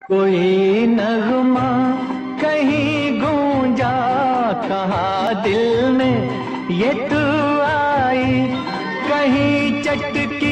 कोई नगमा कहीं गूंजा, कहा दिल में ये तू आई, कहीं चटकी